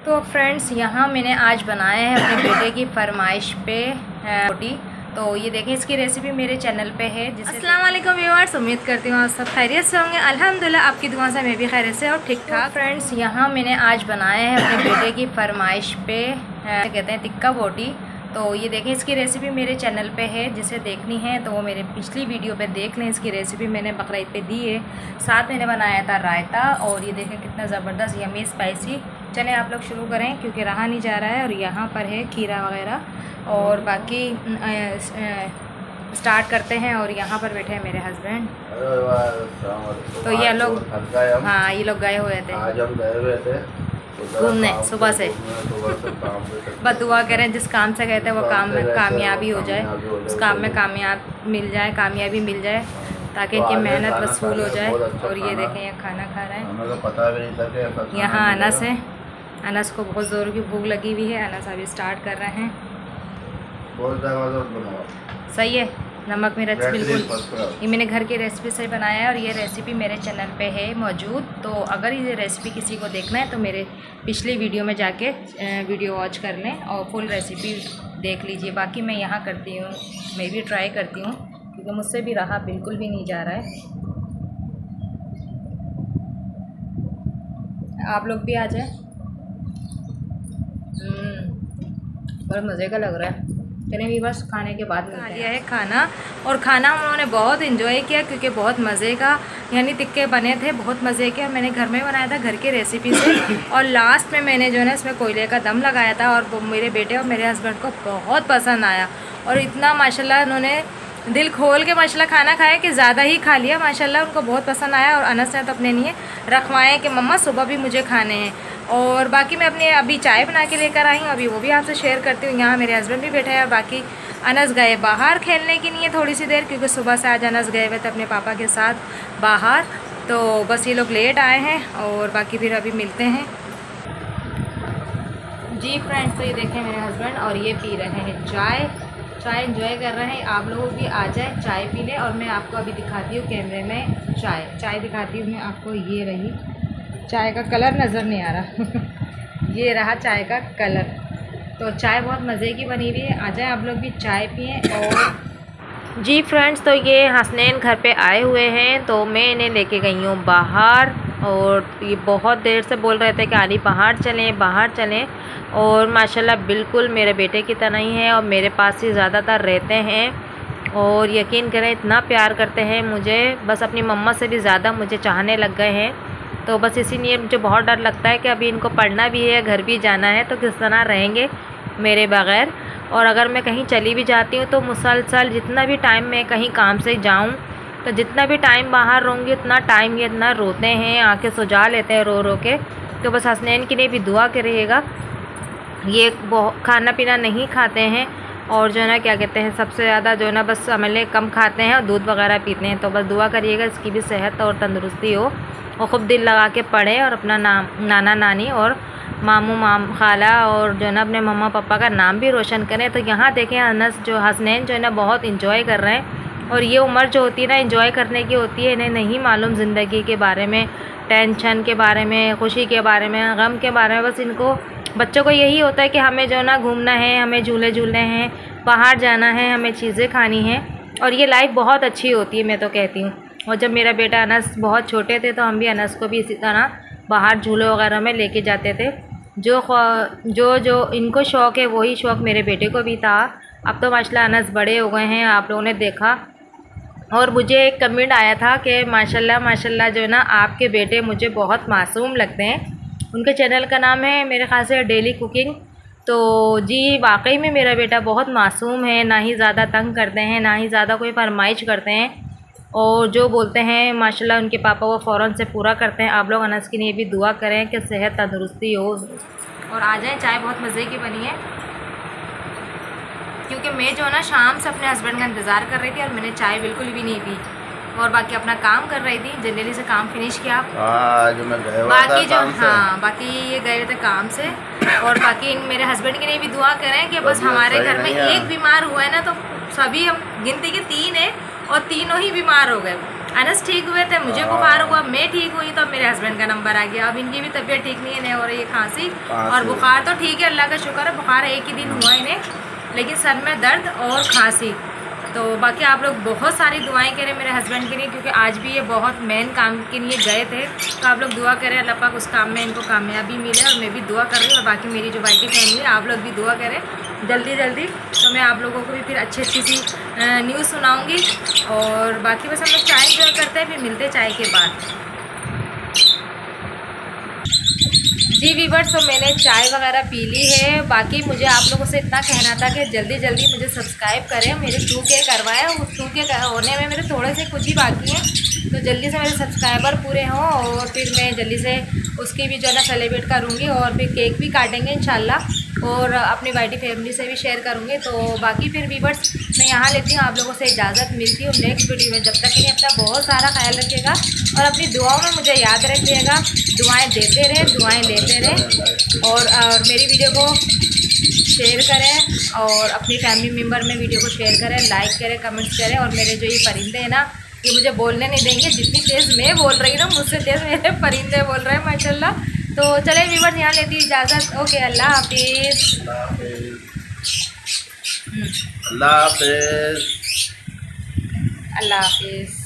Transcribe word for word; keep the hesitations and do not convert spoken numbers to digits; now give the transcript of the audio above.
तो फ्रेंड्स, यहाँ मैंने आज बनाया है अपने बेटे की फरमाइश पे रोटी। तो ये देखें, इसकी रेसिपी मेरे चैनल पे है। अस्सलाम वालेकुम व्यूअर्स, उम्मीद करती हूँ आप सब खैरियत से होंगे। अल्हम्दुलिल्लाह आपकी दुआ से मैं भी खैरियत से और ठीक ठाक। फ्रेंड्स, यहाँ मैंने आज बनाया है अपने बेटे की फरमाइश पे कहते हैं टिक्का बोटी। तो ये देखें, इसकी रेसिपी मेरे चैनल पे है। जिसे देखनी है तो वो मेरे पिछली वीडियो पे देख लें। इसकी रेसिपी मैंने बकरीद पे दी है। साथ मैंने बनाया था रायता और ये देखें कितना ज़बरदस्त यमी स्पाइसी। चलें आप लोग शुरू करें क्योंकि रहा नहीं जा रहा है। और यहाँ पर है खीरा वगैरह और बाकी स्टार्ट करते हैं। और यहाँ पर बैठे हैं मेरे हस्बैंड। तो ये लोग, हाँ ये लोग गए हुए थे, आज हम गए हुए थे घूमने सुबह से। बस दुआ करें जिस काम से गए थे वो काम में कामयाबी हो जाए, उस काम में कामयाब मिल जाए, कामयाबी मिल जाए ताकि इनकी मेहनत वसूल हो जाए। और ये देखें ये खाना खा रहे हैं। पता भी नहीं था कि यहाँ अनस है। अनस को बहुत ज़ोर की भूख लगी हुई है। अनस अभी स्टार्ट कर रहे हैं। सही है, नमक मिर्च बिल्कुल। ये मैंने घर की रेसिपी से बनाया है और ये रेसिपी मेरे चैनल पे है मौजूद। तो अगर ये रेसिपी किसी को देखना है तो मेरे पिछली वीडियो में जाके वीडियो वॉच कर लें और फुल रेसिपी देख लीजिए। बाकी मैं यहाँ करती हूँ, मैं भी ट्राई करती हूँ क्योंकि मुझसे भी रहा बिल्कुल भी नहीं जा रहा है। आप लोग भी आ जाए, बहुत मज़े का लग रहा है। चलिए भी बस खाने के बाद खा लिया है खाना। और खाना उन्होंने बहुत इन्जॉय किया क्योंकि बहुत मज़े का यानी टिक्के बने थे, बहुत मज़े के। और मैंने घर में बनाया था घर की रेसिपी से। और लास्ट में मैंने जो है ना इसमें कोयले का दम लगाया था और वो मेरे बेटे और मेरे हस्बैंड को बहुत पसंद आया। और इतना माशाल्लाह उन्होंने दिल खोल के माशाल्लाह खाना खाया कि ज़्यादा ही खा लिया। माशाल्लाह उनको बहुत पसंद आया। और अनस ने तो अपने लिए रखवाएँ कि मम्मा सुबह भी मुझे खाने हैं। और बाकी मैं अपने अभी चाय बना के लेकर आई हूँ, अभी वो भी आपसे शेयर करती हूँ। यहाँ मेरे हस्बैंड भी बैठे हैं और बाकी अनस गए बाहर खेलने के लिए थोड़ी सी देर, क्योंकि सुबह से आज अनस गए हुए थे अपने पापा के साथ बाहर। तो बस ये लोग लेट आए हैं और बाकी फिर अभी मिलते हैं। जी फ्रेंड्स, तो ये देखें मेरे हस्बैंड और ये पी रहे हैं चाय। चाय एंजॉय कर रहे हैं। आप लोग भी आ जाए, चाय पी लें। और मैं आपको अभी दिखाती हूँ कैमरे में चाय चाय दिखाती हूँ मैं आपको। ये रही चाय का कलर, नज़र नहीं आ रहा ये रहा चाय का कलर। तो चाय बहुत मज़े की बनी हुई है। आ जाए आप लोग भी चाय पिएँ। और जी फ्रेंड्स, तो ये हसनैन घर पे आए हुए हैं तो मैं इन्हें लेके गई हूँ बाहर। और ये बहुत देर से बोल रहे थे कि आनी बाहर चलें बाहर चलें। और माशाल्लाह बिल्कुल मेरे बेटे की तरह ही है और मेरे पास ही ज़्यादातर रहते हैं। और यकीन करें इतना प्यार करते हैं मुझे, बस अपनी मम्मा से भी ज़्यादा मुझे चाहने लग गए हैं। तो बस इसीलिए मुझे बहुत डर लगता है कि अभी इनको पढ़ना भी है, घर भी जाना है, तो किस तरह रहेंगे मेरे बग़ैर। और अगर मैं कहीं चली भी जाती हूँ तो मुसलसल जितना भी टाइम मैं कहीं काम से जाऊँ तो जितना भी टाइम बाहर रहूँगी उतना टाइम ये इतना रोते हैं, आंखें सुजा लेते हैं रो रो के। तो बस हसनैन के लिए भी दुआ करिएगा। ये बहुत खाना पीना नहीं खाते हैं और जो है ना क्या कहते हैं सबसे ज़्यादा जो है ना बस अमले कम खाते हैं और दूध वगैरह पीते हैं। तो बस दुआ करिएगा इसकी भी सेहत और तंदुरुस्ती हो और ख़ूब दिल लगा के पढ़े और अपना नाम नाना नानी और मामू माम खाला और जो है ना अपने मम्मा पापा का नाम भी रोशन करें। तो यहाँ देखें अनस जो हसनैन जो है ना बहुत इंजॉय कर रहे हैं। और ये उम्र जो होती है ना इंजॉय करने की होती है। इन्हें नहीं मालूम ज़िंदगी के बारे में, टेंशन के बारे में, खुशी के बारे में, गम के बारे में। बस इनको बच्चों को यही होता है कि हमें जो है ना घूमना है, हमें झूले झूलने हैं, बाहर जाना है, हमें चीज़ें खानी हैं। और ये लाइफ बहुत अच्छी होती है मैं तो कहती हूँ। और जब मेरा बेटा अनस बहुत छोटे थे तो हम भी अनस को भी इसी तरह बाहर झूले वगैरह में लेके जाते थे। जो जो जो इनको शौक़ है वही शौक़ मेरे बेटे को भी था। अब तो माशाल्लाह अनस बड़े हो गए हैं, आप लोगों ने देखा। और मुझे एक कमेंट आया था कि माशाल्लाह माशाल्लाह जो है ना आपके बेटे मुझे बहुत मासूम लगते हैं। उनके चैनल का नाम है मेरे ख़्याल से डेली कुकिंग। तो जी वाकई में मेरा बेटा बहुत मासूम है, ना ही ज़्यादा तंग करते हैं, ना ही ज़्यादा कोई फरमाइश करते हैं। और जो बोलते हैं माशाल्लाह उनके पापा वो फ़ौरन से पूरा करते हैं। आप लोग अनस के लिए भी दुआ करें कि सेहत तंदुरुस्ती हो। और आ जाए, चाय बहुत मज़े की बनी है क्योंकि मैं जो है ना शाम से अपने हस्बैंड का इंतज़ार कर रही थी और मैंने चाय बिल्कुल भी नहीं पी और बाकी अपना काम कर रही थी। जल्दी से काम फिनिश किया। आज मैं गया बाकी जो हाँ बाकी ये गए हुए थे काम से। और बाकी मेरे हस्बैंड के लिए भी दुआ करें कि बस हमारे घर में एक बीमार हुआ है ना तो सभी हम गिनती के तीन है और तीनों ही बीमार हो गए। अनस ठीक हुए थे, मुझे बुखार हुआ, मैं ठीक हुई तो मेरे हस्बैंड का नंबर आ गया। अब इनकी भी तबीयत ठीक नहीं है, नहीं हो रही है खांसी और बुखार तो ठीक है, अल्लाह का शुक्र है। बुखार एक ही दिन हुआ इन्हें, लेकिन सर में दर्द और खांसी। तो बाकी आप लोग बहुत सारी दुआएं करें मेरे हस्बैंड के लिए, क्योंकि आज भी ये बहुत मेन काम के लिए गए थे। तो आप लोग दुआ करें अल्लाह पाक उस काम में इनको कामयाबी मिले, और मैं भी दुआ कर रही हूँ। और बाकी मेरी जो वाइटी फैमिली है, आप लोग भी दुआ करें जल्दी जल्दी, तो मैं आप लोगों को भी फिर अच्छी अच्छी सी न्यूज़ सुनाऊँगी। और बाकी बस हम लोग चाय इंजॉय करते हैं, फिर मिलते हैं चाय के बाद। जी वीवर्स, तो मैंने चाय वगैरह पी ली है। बाकी मुझे आप लोगों से इतना कहना था कि जल्दी जल्दी मुझे सब्सक्राइब करें। मेरे टू के करवाए, उस टू के होने में मेरे थोड़े से कुछ ही बाकी हैं, तो जल्दी से मेरे सब्सक्राइबर पूरे हों और फिर मैं जल्दी से उसकी भी जो है ना सेलिब्रेट करूँगी, और फिर केक भी काटेंगे इंशाल्लाह, और अपनी वाइटी फैमिली से भी शेयर करूँगी। तो बाकी फिर वीवर्स मैं यहाँ लेती हूँ, आप लोगों से इजाज़त मिलती हूँ नेक्स्ट वीडियो में। जब तक के लिए अपना बहुत सारा ख्याल रखिएगा और अपनी दुआओं में मुझे याद रखिएगा। दुआएं देते रहें, दुआएं लेते रहें, और, और मेरी वीडियो को शेयर करें और अपनी फैमिली मेम्बर में वीडियो को शेयर करें, लाइक करें, कमेंट्स करें। और मेरे जो ये परिंदे हैं ना, ये मुझे बोलने नहीं देंगे। जितनी तेज़ मैं बोल रही हूँ ना, मुझसे तेज़ मेरे परिंदे बोल रहे हैं माशाल्लाह। तो चले व्यूअर्स, यहाँ लेती इजाज़त। ओके, अल्लाह हाफिज़। अल्लाह हाफिज़। अल्लाह हाफिज़।